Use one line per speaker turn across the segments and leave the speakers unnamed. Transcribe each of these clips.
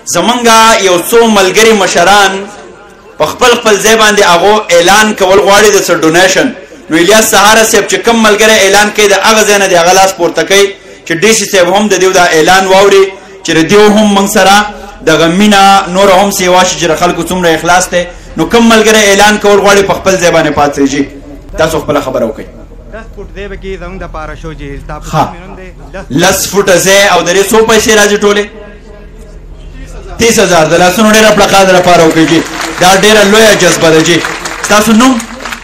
زمونږ یو څو ملګري مشران په خپل ځای باندې هغو اعلان کول غواړي د څه ډونیشن. نو الیاس سهاره صاحب چې کوم ملګری اعلان کوي د هغه ځای نه د هغه لاس پورته کوي چې ډي سي صاحب هم د دې دا اعلان واوري چې د دیو هم موږ سره دغه مینه نور هم سیوا شي چې خلکو څومره اخلاص دی. نو کوم ملګری اعلان کول غواړي په خپل ځای باندې پاتېږي. تاسو خپله خبره وکړئ. 10 فوټه ځای او د دې څو پیسې راځي ټولې 30,000 د لاسونو ډېره پړقا د لپاره وکړي. دا ډېره لویه جذبه ده. جي ستاسو نوم؟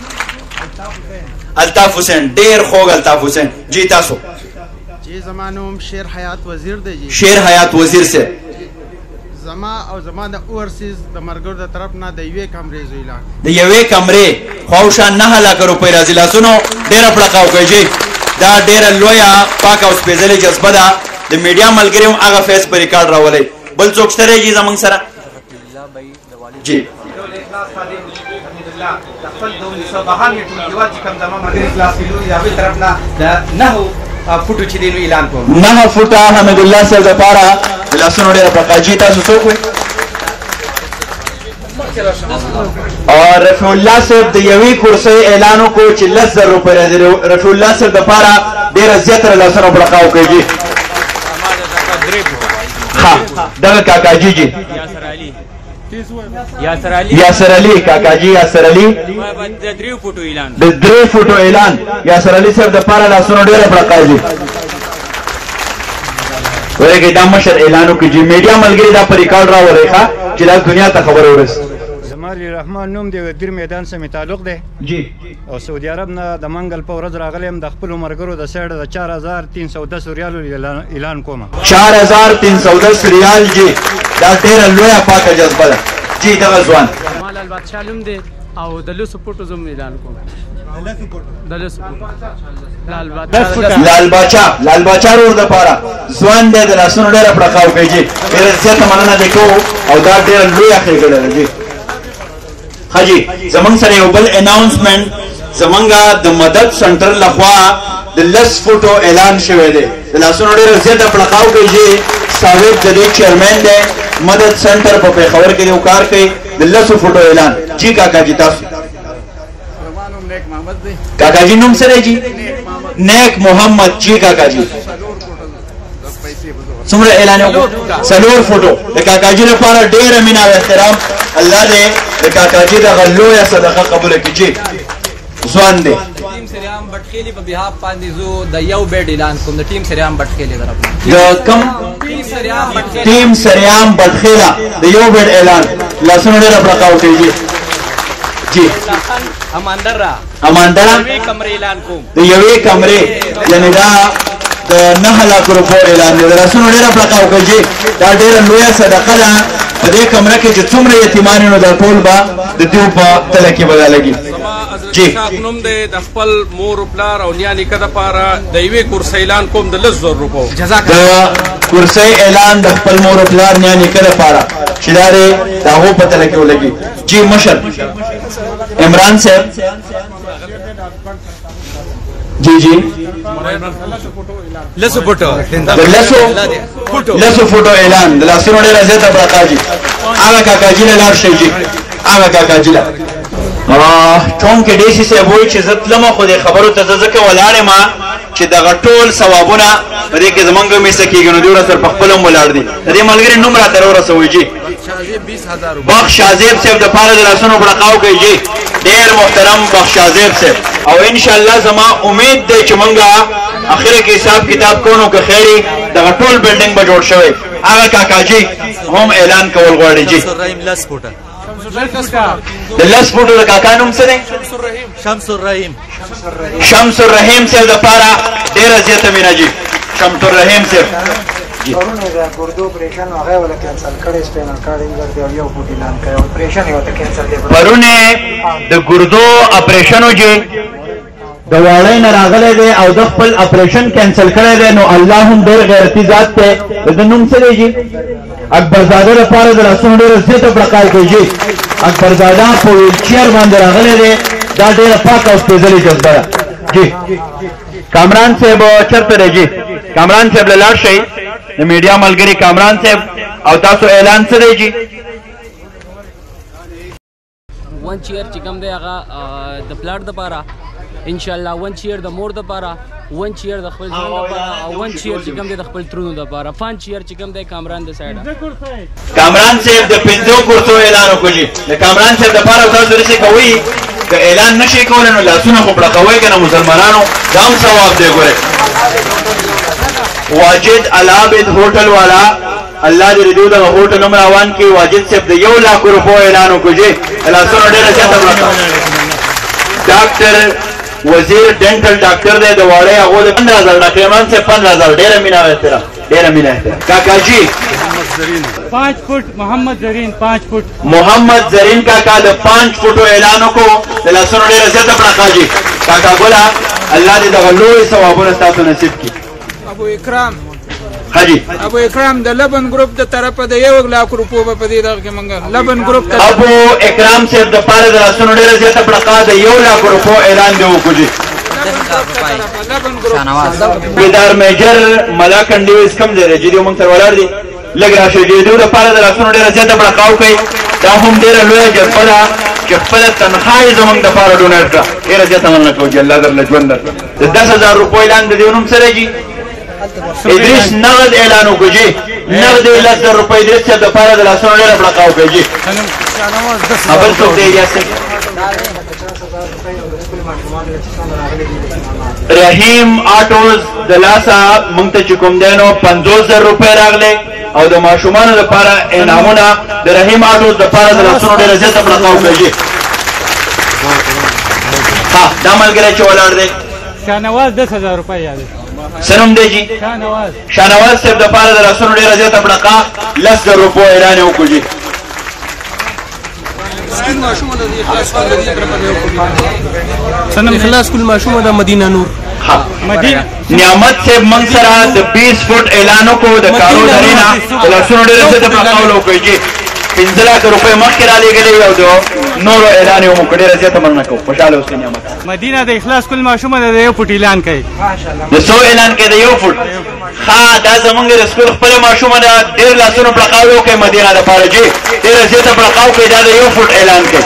الطاف حسین. ډېر خوږ الطاف حسین. جی تاسو؟
جی زما نوم شیر حیات وزیر دی. جی
شیر حیات وزیر سے
زما او زما د اورسیز د مرګر د طرف نه د یوې کمرې زویلا
د یوې کمرې خواوشان 9 لک روپۍ راځي. لاسونو ډېره پړقا وکړئ. جی دا ډېره لویه پاک او سپېڅلې جذبه ده. د میډیا ملګري هم هغه فیس په ریکارډ راولئ. بل څوک شته دی جی زموږ سره؟ جی
فوټو چې دینو اعلان کوم
9 فوټه حمید الله صاحب لپاره لاسونو ډېره پړقا. جی تاسو څوک وئ؟ او رفیع الله صاحب د یوې کورسۍ اعلان وکړو چې 10,000 روپۍ راځي. رفیع الله صاحب دپاره ډېره زیاته لاسونه پړقا وکړئ. جی ها دغه کاکا جی جی یاسر علی کاکا جی یاسر علی د 3 فوټو اعلان یاسر علی صاحب دپاره لاسونه ډېره پړقا دي. ورګي دا مشر اعلان وکړي. جی میډیا ملګري دا په ریکارډ راولئ ښه چې دا دنیا ته خبر ورسي.
زماري رحمان نوم دی دیر میدان سره تعلق دی.
جی
او سعودي عرب نه د منګل په ورځ راغلی یم د خپل مرګرو د سایډ د 4310 ریالو اعلان کوم.
4310 ریال. جی دا ډېره لویه پاکه جذبه ده. جی دغه ځوان
لال بادشاه نوم دی او د 10 فوټو زوم اعلان کوم. لال بادشاه
ور دپاره ځوان دی د لاسونو ډېره پړقا وکړئ. جی ډېره زیاته مننه دې کوو او دا ډېره لویه ښېګړه ده. جی ښه جی زموږ سره یو بل اناونسمنټ زموږ د مدد سنټر لخوا د 10 فوټو اعلان شوی دی. د لاسونو ډېره زیاته پړقا وکړئ. جی صاحب د دې چیرمین دی مدد سنټر په پېښور کې یو کار کوي د 10 فوټو اعلان. جی کاکا جی تاسو؟ کاکا جی نوم سره جی نیک محمد. جی کاکا جی څومره اعلان وکړو؟ 4 فوټو. د کاکا جی لپاره ډېره مینه او احترام. الله دې د کاکا جی دغه لویه صدقه قبوله کړي. جی ځوان دی.
ټیم سریام بټخیلی په بهاف باندې زو د یو بیډ اعلان کوم. د ټیم سریام بټخیلی طرف
د کم ټیم سریام بټخیلا د یو بیډ اعلان لاسونو ډېره پړقا وکړئ. جی جی
اماندرا
یوې
کمرې اعلان کوم.
د یوې کمرې یعنې دا د 9 لک روپو اعلان دی. د لاسونو ډېره پړقا وکړئ. جی دا ډېره لویه صدقه ده. په دې کمره کې چې څومره یتیمان نو دا ټول به د دیو په تله کې به دا لګي.
جی نوم دی د خپل مور او پلار او نیا نیکه دپاره د یوې کورسۍ اعلان کوم د 10,000 روپو.
د کورسۍ اعلان د خپل مور او پلار نیا نیکه دپاره چې دا دی د هغو په تله کې ولګي. جی مشر عمران صاحب. جی جی
10 فوټو
اعلان د لاسونو ډېره زیاته پړقا. جی هغه کاکا جي له لاړ شئ. جی هغه کاکا جي له چونکې ډي سي صاحب وایي چې زه تلمه خو دې خبرو ته زه ځکه ولاړ یم چې دغه ټول ثوابونه په دې کې زمونږ هم حصه کېږي. نو دوی ورسره په خپل هم ولاړ دي. د دې ملګري نوم راته راورسوئ. جی بخش شاذیب صاحب دپاره د لاسونو پړقا وکړئ. جی ډېر محترم بخش شاذیب صاحب. او انشاءالله زما امید دی چې موږ اخره کې حساب کتاب کوو نو که خیري دغه ټول بلډینګ به جوړ شوی. هغه کاکا جي هم اعلان کول غواړي. جی د 10 فوټو د کاکا نوم څه دی؟ شمس الرحیم صاحب دپاره ډېره زیاته مینه. جی شمس الرحیم صاحب. جی
پرونه د ګردو اپریشن هغه ولا کینسل کړی سپینل کارډ دی او یو فوټ اعلان کړی اپریشن یې وته کینسل دی.
پرونه د ګردو اپریشن وجه د واړی نه راغلی دی او د خپل اپریشن کینسل کړی دی. نو الله هم ډېر غیرتي ذات دی. د نوم څه دی؟ جی اکبرزاده لپاره د لاسونو ډېره زیاته پړقا کوي. جی اکبرزاده په ویلچیر باندې راغلی دی. دا ډېره پاکه او سپېڅلې جذبه ده. جی کامران صاحب چېرته دی؟ جی کامران صاحب له لاړ شئ. د میډیا ملګري کامران صاحب او تاسو اعلان څه دی جی؟
ون چیر چې کوم دی هغه د پلاټ دپاره انشاءالله، ون چیر د مور دپاره، ون چیر د خپل ځان دپاره، او ون چیر چې کوم دی د خپل ترونو دپاره، 5 چیر چې کوم دی کامران د سایډه.
کامران صاحب د 5 کورسو اعلان وکړو جی. د کامران صاحب دپاره تاسو رسې کوئ، که اعلان نشئ کولی نو لاسونه خو پړقوئ که نه مسلمانانو، دا هم ثواب دی. ګورئ واجد العابد هوټل والا الله دې دې دغه هوټل هم روان کړي. واجد صاحب د 1 لک روپو اعلان وکړو جی. لاسونه ډېره زیاته پړقه. ډاکټر وزیر ډینټل ډاکټر دی د واړی، هغو د 15,000 ډاکټر امان صاحب 15,000. ډېره مینه او احترام، ډېره مینه احترام. کاکا جی
5 فٹ محمد زرین 5 فٹ
محمد زرین کاکا د 5 فټو اعلان وکړو. د لاسونو ډېره زیاته پړقه جی. کاکا ګله الله دې دغه لوی ثوابونه ستاسو نصیب کړي.
ابو اکرام
حاجی
ابو اکرام د لبن ګروپ د طرفه د 1 لک روپو په دې دغه کې منګه لبن ګروپ ته
ابو اکرام صاحب د پاره د لاسونو ډېره زیاته پړقه د 1 لک روپو اعلان دی وکړو جی. بیدار میجر ملاکنډ دیوس کم دی جی، موږ تر ولاړ دي لږ راشئ جی. دوی د پاره د لاسونو ډېره زیاته پړقه وکړئ. دا هم ډېره لویه جذبه ده چې خپله تنخوا یې زموږ دپاره ډونیټ کړه. ډېره زیاته مننه کوو جي، الله درله ژوند درکړه. د 10,000 روپو اعلان د دې نوم څه دی جي؟ ادریس نغد اعلان وکړو جي. نغد 10,000 روپۍ ادریس صاحب دپاره د لاسونو ډېره پړقه وکړئ جي. بل څوک دی الیاس صاحب؟ رحیم آټوز د لاسه موږ ته چې کوم دی نو 50,000 روپۍ راغلی، او د ماشومانو لپاره انعامونه د رحیم آټوز دپاره د لاسونو ډېره زیاته پړقه وکړئ جي. ها دا ملګری چې ولاړ دی
شاهنواز 10,000 روپۍ یادې
څه نوم دی جي؟ شاهنواز صاحب دپاره د لاسونو ډېره زیاته پړقه 10,000 روپو اعلان یې وکړو جي.
اخلاص کل ماشومه د مدینه نور
نعمت صاحب موږ سره د 20 فټ اعلان وکړو د کارو درې نه د لاسونو ډېره زیاته پړقه وکړئ جي. 15 لک روپۍ مخکې رالېږلې او د نورو اعلان یې ومو کړو. ډېره زیاته مننه کوو. خوشحاله اوسئ. نعمت
مدینه د اخلاص کل ماشومه د 1 فټ اعلان کوي.
د څو اعلان کوي؟ د 1 فټ. ښه دا زموږ د سکول خپله ماشومه ده. ډېر لاسونو پړقه وکړئ مدینه دپاره جي. ډېره زیاته پړقه وکړئ. دا د 1 فټ اعلان کوي.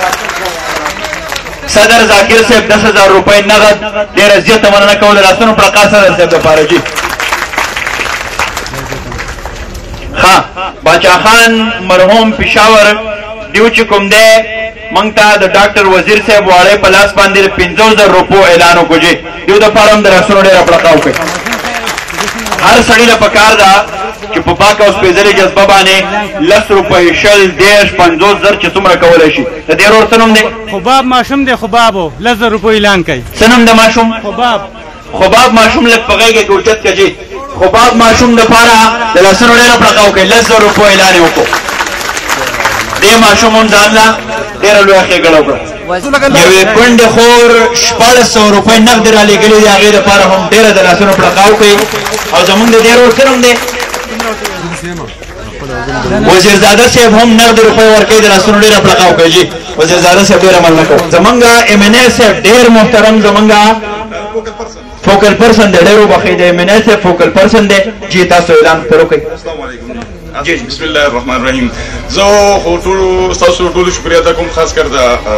صدر ذاکر صاحب 10,000 روپۍ نغد. ډېره زیاته مننه کوو د لاسونو پړقه صدر صاحب دپاره جي. ها باچا خان مرحوم پېښور دیو چې کوم دی موږ ته د ډاکټر وزیر صاحب واړی په لاس باندې 50,000 روپو اعلان وکړو جي. دیو دپاره هم د لاسونو ډېره پړقه وکړئ. هر سړي له پکار ده چې په پاکه او سپېڅلې جذبه باندې 10 روپۍ 20 30 50,000 چې څومره کولی شي. د دې ورور څه نوم دی؟
خباب ماشوم دی. خبابو 10,000 روپۍ اعلان کوي.
څه نوم د ماشوم؟ خباب ماشوم لږ په غېږه کې اوچت کړه جي. خباب ماشوم دپاره د لاسونو ډېره پړقه وکړئ. 10,000 روپو اعلان یې وکړو. دې ماشوم هم ځان له ډېره لویه ښېګړه وکړه. یوې کونډې خور 1400 روپۍ نغد رالېږلي دي. هغې دپاره هم ډېره د لاسونو پړقه وکړئ. او زموږ د دې ورور څه نوم دی؟ وزیرزاده صاحب هم نغد روپۍ ورکوي. د لاسونو ډېره پړقه وکړئ جي. وزیرزاده صاحب ډېره مننه کوو. زمونږ MNA صاحب ډېر محترم زمونږ فوکل پرسن دی. ډېر وبخښئ د MNA صاحب فوکل پرسن دی جي. تاسو اعلان خپل وکړئ.
جی بسم الله الرحمن الرحیم. زه خو ټولو ستاسو ټولو شکریه ادا کوم، خاص کر د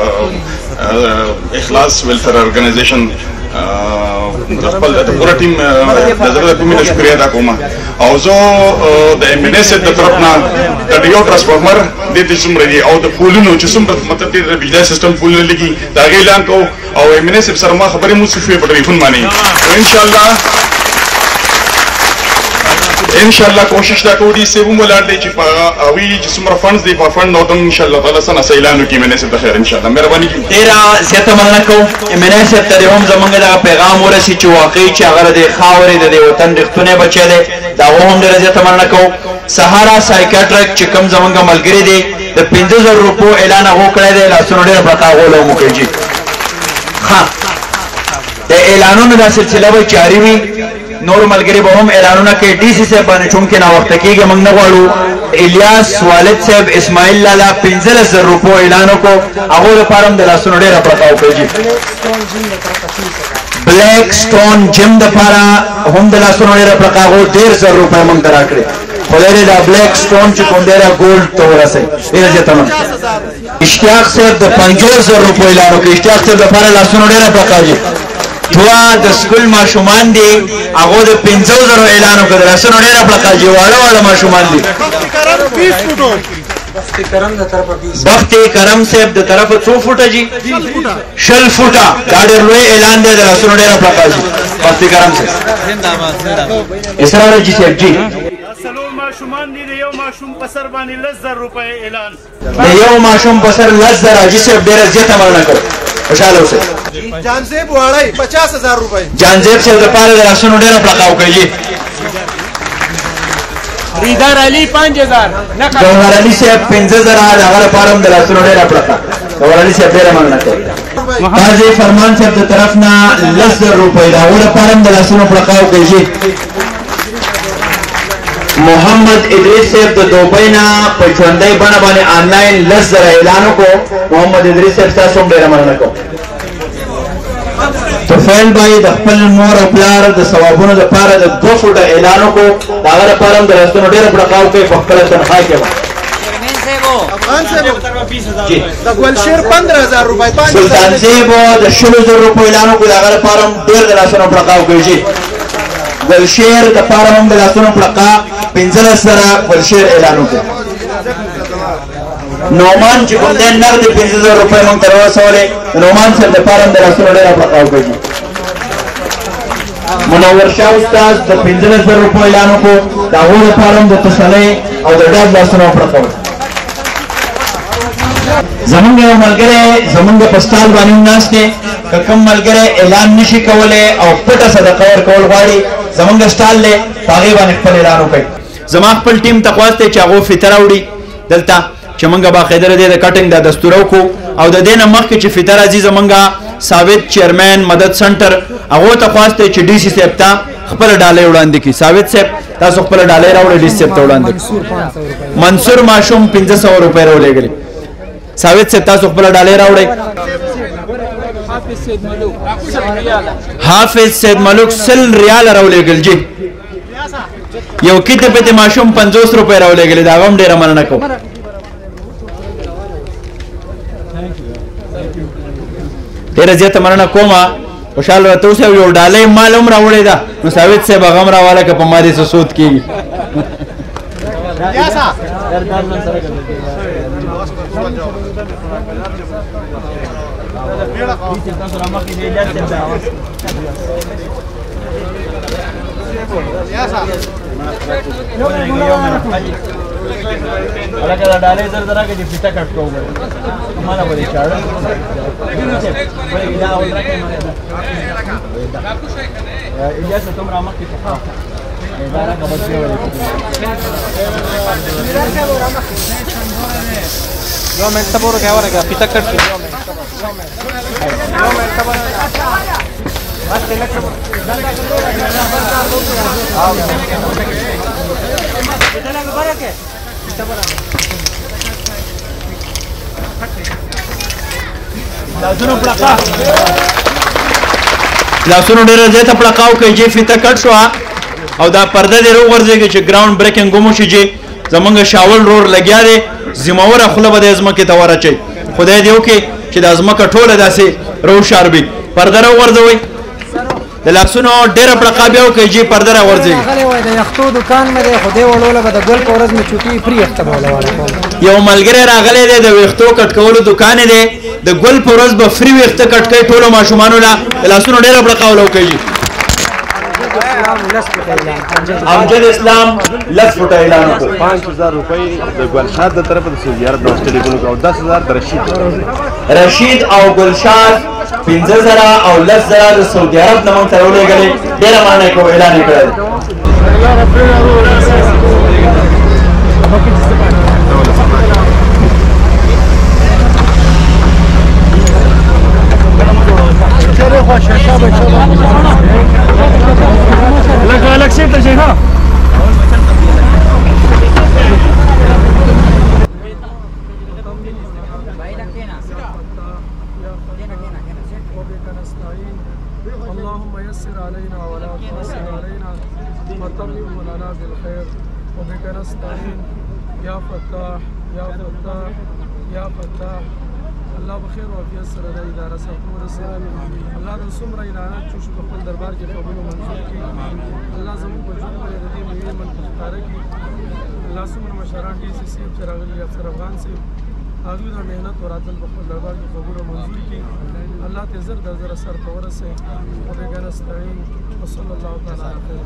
اخلاص ویلفیر ارګنایزیشن د خپل د پوره ټیم د زړه په مینه شکریه ادا کوم. او زه د MNA صاحب د طرف نه د یو ټرانسفارمر د دې څومره دي او د پولونو چې څومره مطلب د بجلی سیستم پولونه لګي د هغې اعلان کوو. او MNA صاحب سره ما خبرې مو شوې په ټلیفون باندې. انشاءالله کوشش دا کوو دي صاحب هم ولاړ دی چې په هغوی چې څومره فنډز دی په فنډ نو ته انشاءالله تعالی څه نڅه اعلان وکړي MNA صاحب د خیر انشاءالله. مهرباني کوي.
ډېره زیاته مننه کوو. MNA صاحب ته دې هم زموږ دغه پیغام ورسي چې واقعي چې هغه د خاورې د دې وطن رښتونی بچی دی. د هغو هم ډېره زیاته مننه کوو. سهارا سایکاټرک چې کوم زموږ ملګري دی د 50,000 روپو اعلان هغو کړی دی. لاسونو ډېره پړقه هغو له ومو کوي جي. ښه د اعلانونو دا سلسله به جاري وي. نور ملګري به هم اعلانونه کوي. DC صاحب باندې چونکې ناوخته کېږي موږ نه غواړو. الیاس والد صاحب اسماعیل لالا 15,000 روپو اعلان وکړو. هغو لپاره هم د لاسونو ډېره پړقه وکړئ جي. بلیک سټون جیم دپاره هم د لاسونو ډېره پړقه هغو 1,000 روپۍ موږ ته راکړې. خدای دې دا بلیک سټون چې کوم دی را ګولډ ته ورسوي ډېره زیاته مننه اشتیاق صاحب د 50,000 روپیو اعلان وکړي اشتیاق صاحب دپاره لاسونه ډېره پکار دي دوه د سکول ماشومان دي هغو د 50,000 اعلان وکړ د لاسونو ډېره پکار دي واړه واړه ماشومان دي بخت کرم صاحب د طرفه 2 فوټه جی 20 فوټه دا ډېر لوی اعلان دی د لاسونو ډېره پکار دي بخت کرم صاحب اسرار جی صاحب جی
څلور ماشومان دي د یو ماشوم په سر باندې 10,000 روپۍ اعلان
د یو ماشوم په سر 10,000 جی صاحب ډېره زیاته مننه کوم خوشاله اوسئ
جانزیب واړی 50,000 روپۍ
جانزیب صاحب دپاره د لاسونو ډېره پړقه وکړئ جی
ریدار علی 5,000
جوهر علي صاحب 15,000 د هغه لپاره هم د لاسونو ډېره پړقه جوهر علي صاحب ډېره مننه کوم قاضي فرمان صاحب د طرف نه 10,000 روپۍ د هغو لپاره هم د لاسونو پړقه وکړئ جی محمد ادریس صاحب د دوبۍ نه په ژوندۍ بڼه باندې آنلاین 10,000 اعلان وکړو محمد ادریس صاحب ستاسو هم ډېره مننه کوم طفیل بھائی د خپل مور او پلار د ثوابونو لپاره د 2 فوټه اعلان وکړو د هغه لپاره هم د لاسونو ډېره پړقه وکړئ په خپله تنخواه کې
افغان صاحب د ګلشیر 15,000 روپۍ
سلطان صاحب د 20,000 روپیو اعلان وکړو د هغه لپاره هم ډېر د لاسونو پړقه وکړئ جی ګلشیر دپاره هم د لاسونو پړقه 15,000 ګلشیر اعلان وکړو نومان چې کوم دی نغدې 15,000 روپۍ موږ ته راورسولې د نومان صاحب دپاره هم د لاسونو ډېره پړقه وکړئ منور شاه استاد د 15,000 روپیو اعلان وکړو د هغو دپاره هم د تسلۍ او د ډاډ لاسونه وپړقه وکړو زمونږ یو ملګری زمونږ په سټال باندې هم ناست دی که کوم ملګری اعلان نشي کولی او پټه صدقه ورکول غواړي زمونږ سټال دی په هغې باندې خپل اعلان وکړئ زما خپل ټیم ته خواست دی چې هغو فطر راوړي دلته چې موږ باقاعده د دې د کټنګ دا دستور وکړو او د دې نه مخکې چې فطر راځي زمونږ ثابت چیرمین مدد سنټر هغو ته خواست دی چې ډي سي صاحب ته خپله ډالۍ وړاندې کړي ثابت صاحب تاسو خپله ډالۍ راوړئ ډي سي صاحب ته وړاندې منصور ماشوم 1500 روپۍ راولېږلي ثابت صاحب تاسو خپله ډالۍ راوړئ حافظ سید ملوک 100 ریاله راولېږل جی یو کیته پته ماشوم 50 روپۍ راولېږلي دا هم ډېره مننه کوم ډېره زیاته مننه کومه خوشحاله راته اوسئ یو ډالۍ مال هم راوړې ده نو ثابت صاحب هغه هم راواله که په ما دې څه سود کېږي لکه دا ډالۍ زر زره کې چې فیته کټ کوو مالا به دې چاړه اجازه تم را مخکې څخه اداره کا بچي یو منټه پورې کاوه راګه فیته کټ یو منټه بس لکه لاسونو ډېره زیاته پړقه وکړئ چې فیته کټ شوه او دا پرده دې راوغورځېږي چې ګراوند بریکینګ هم وشي چې زمونږ شاول رور لګیا دی ذمهوره خوله به د ځمکې ته ورچوي خدای دې وکړي چې دا ځمکه ټوله داسې روشاربي پرده راوغورځوئ د لاسونو ډېره پړقه بیا وکړئ چې پرده راغورځېږي
د یختو دکان مې دی خو دې وړوله به د ګل په ورځ مې چوټي پرې یخته به وله
یو ملګری راغلی دی د ویښتو کټ کولو دکان یې دی د ګل په ورځ به فري ویښته کټ کوي ټولو ماشومانو له د لاسونو ډېره پړقه وله وکړي امجد اسلام 10 فوټه اعلان وکړو
5,000 روپۍ د ګلشاد د طرفه د زیارت د ټلیفون او 10,000 د
رشید او ګلشاد 15,000 او 10,000 د سعودي عرب نه موږ ته راولېږلې ډېره مننه کوم اعلان یې کړی
لك شيء تجي ها
اللهم يسر علينا ولا تعسر علينا وتمم لنا بالخير وبك نستعين يا فتاح يا فتاح يا فتاح الله بخیر او عافیت سره د اداره سره ورسوي الله د څومره اعلانات چې په خپل دربار کې قبول منظور کړي الله زموږ په ژوند باندې د دې ملي منتخباره کړي الله څومره مشران دي چې سیب سره راغلي افسر افغان سي هغوی د مهنت او راتل په خپل دربار کې قبول او منظور کړي الله ته زر د زر سر ته ورسوي وبك نستعين وصلى الله تعالى على خير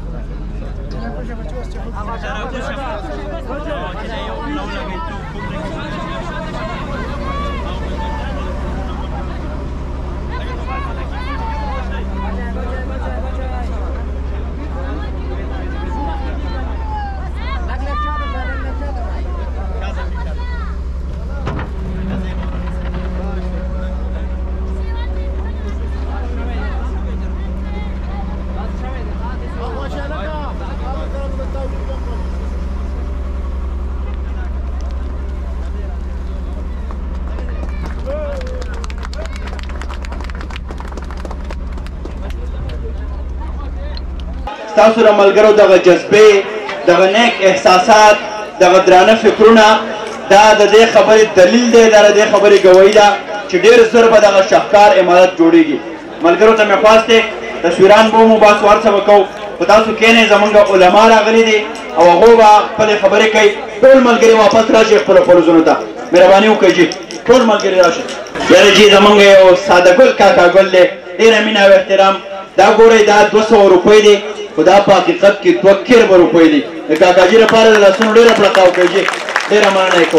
تاسو را ملګرو دغه جذبې دغه نیک احساسات دغه درانه فکرونه دا د دې خبرې دلیل دی دا د دې خبرې ګواهي ده چې ډېر ژر به دغه شاهکار عمارت جوړیږي ملګرو ته مې خواست دی تصویران به مو باسو هر څه به کوو خو تاسو کښېنئ زموږ علما راغلي دي او هغو به خپلې خبرې کوي ټول ملګري واپس راشي خپلو خپلو ځونو ته مهرباني وکړئ جي ټول ملګري راشي یاره جي زموږ یو ساده ګل کاکا ګل دی ډېره مینه او احترام دا ګورئ دا 200 روپۍ دی خو دا په حقیقت کې 2 کربه روپۍ دي د کاکاجي لپاره د لاسونو ډېره پړقاو کوي جي ډېره مننه یې کوم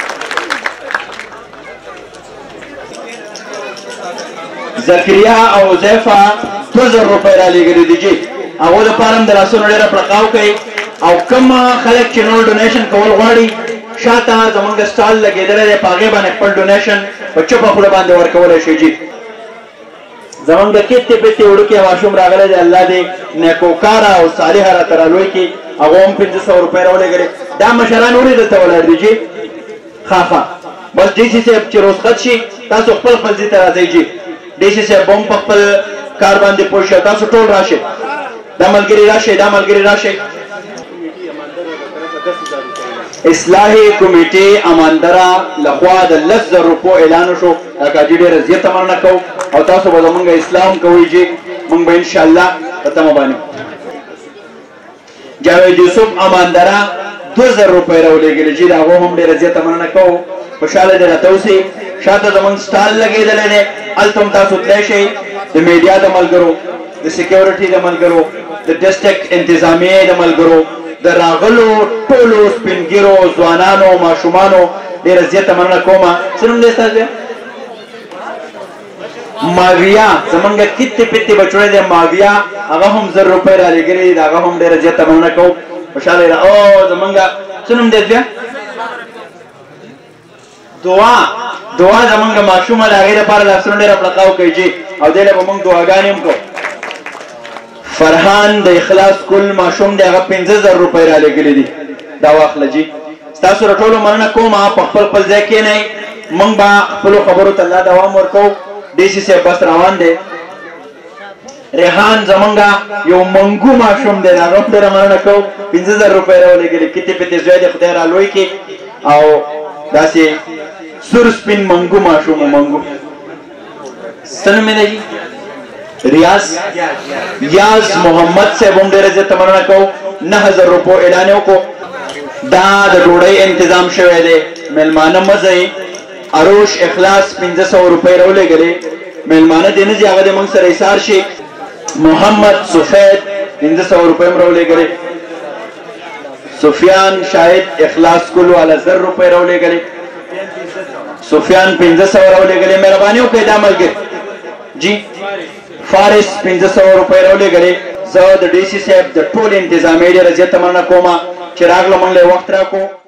زکریا او حذیفه 2000 روپۍ رالیږلي دي جي هغو دپاره هم د لاسونو ډېره پړقاو کوي او کوم خلک چې نور ډونیشن کول غواړي شاته زموږ سټال لګېدلی دی په هغې باندې خپل ډونیشن په چوپه خوله باندې ورکولی شي جي زمونږ د کتې پتې وړوکی ماشوم راغلی دی الله دې نیکوکاره او صالحه راته رالوی کړي هغو هم 500 روپۍ راولېږلې دا مشران ولې دلته ولاړ دي جي ښه ښه بس ډي سي صاحب چې رخصت شي تاسو خپل خپل ځای ته راځئ جي ډي سي صاحب هم په خپل کار باندې پوه شئ تاسو ټول راشئ دا ملګري راشئ دا ملګري راشئ اصلاحي کمیټې اماندره لخوا د 10,000 روپو اعلان وشو کاکاجي ډېره زیاته مننه کوو او تاسو به زمونږ اسلام کوئ جي موږ به انشاءالله په تمه باندې جاوید یوسف اماندره 2000 روپۍ راولېږلې جي د هغو هم ډېره زیاته مننه کوو خوشحاله دې راته اوسئ شاته زمونږ سټال لګېدلی دی هلته هم تاسو تللی شئ د میډیا د ملګرو د سیکیورټي د ملګرو د ډسټرکټ انتظامیې د ملګرو د راغلو ټولو سپینګیرو ځوانانو ماشومانو ډېره زیاته مننه کومه څه نوم دی ستاسو ماویه زمونږ کتې پتې بچوړی دی ماویه هغه هم 1000 روپۍ رالیږلي دي د هغه هم ډېره زیاته مننه کوو خوشحاله یې او زمونږ څه نوم دی بیا دعا زمونږ ماشومه د هغې لپاره لاسونه ډېره پړقاو کوي جي او دې له به مونږ دعاګانې هم کوو فرحان د اخلاص کل ماشوم دی هغه 5,000 روپۍ رالیږلي دي دا واخله جي ستاسو له ټولو مننه کوم په خپل خپل ځای کښېنئ موږ به خپلو خبرو ته الله دوام ورکوو ډي سي صاحب بس روان دی ریحان زمونږ یو منګو ماشوم دی د هغه هم ډېره مننه کوو 5,000 روپۍ راولېږلي کتې پتې زوی دی خدای رالوی کړي او داسې سور سپین منګو ماشوم منګو څه نوم یې دی جي ریاض محمد صاحب هم ډېره زیاته مننه کوو 9,000 روپو اعلان یې وکړو دا د ډوډۍ انتظام شوی دی میلمانه مه ځئ اروش اخلاص 500 روپۍ راولېږلې میلمانه دې نه ځي هغه دې موږ سره ایثار شي محمد سفید 500 روپۍ هم راولېږلې سفیان شاهد اخلاص کل والا 1000 روپۍ راولېږلې سفیان 500 راولېږلې مهرباني وکړئ دا ملګري جی فارس 500 روپۍ راولېږلې زه د ډي سي صاحب د ټول انتظامیې ډېره زیاته مننه کوم چې راغله موږ له وخت راکړو